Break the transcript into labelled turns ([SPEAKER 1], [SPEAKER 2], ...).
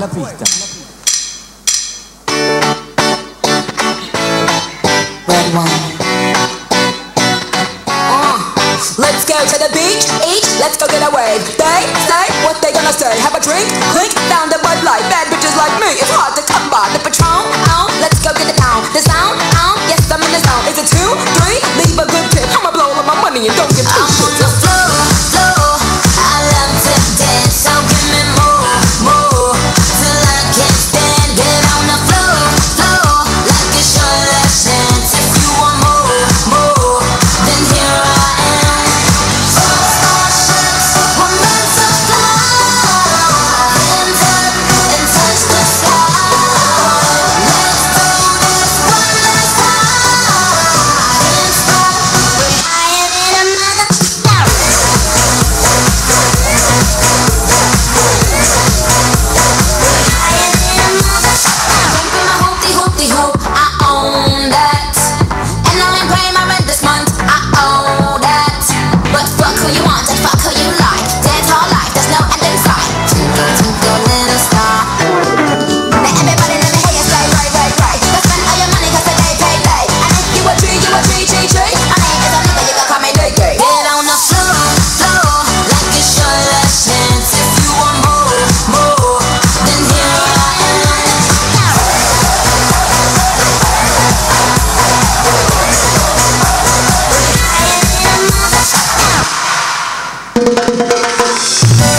[SPEAKER 1] la pista.
[SPEAKER 2] Red wine. Let's go to the beach, each, let's go get a wave. They say what they gonna say. Have a drink, clink, down the Bud Light. Bad bitches like me, it's hard to come by. The Patron, let's go get it down. The sound, yes I'm in the zone. Is it 2, 3? Leave a good tip. I'ma blow all my money and don't give two shits. I'm on the floor, I love to dance, so give me more, till I can't stand. Get on the floor, like it's your last chance. If you want more, then here I am. Starships were meant to fly, hands up and touch the sky. Let's do this one last time. Can't stop, we're higher than a mother. I own that, and I ain't paying my rent this month. I own that, but fuck who you want.